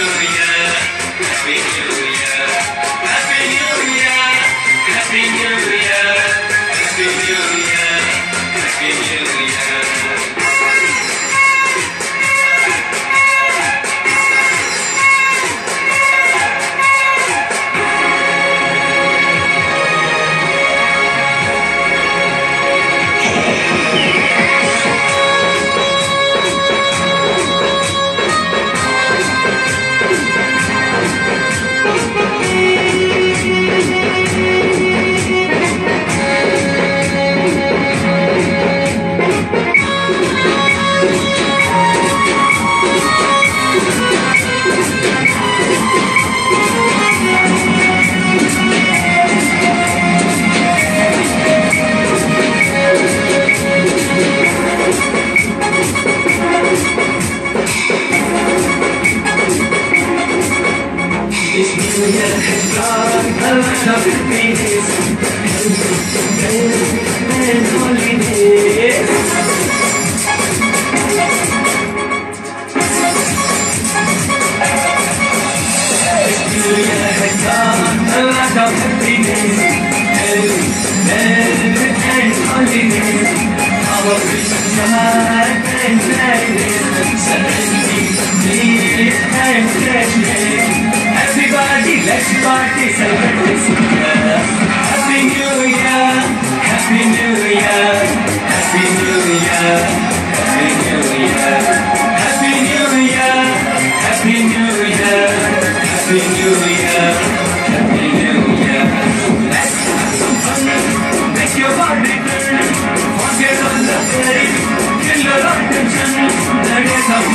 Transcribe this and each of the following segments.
Everybody, let's party, celebrate this year. Happy New Year, Happy New Year, Happy New Year, Happy New Year, Happy New Year, Happy New Year, Happy New Year, Happy New Year. Let's have some fun, make your body burn, forget all the worry, kill your attention, the days of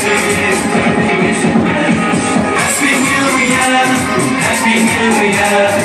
Happy New Year, Happy New Year.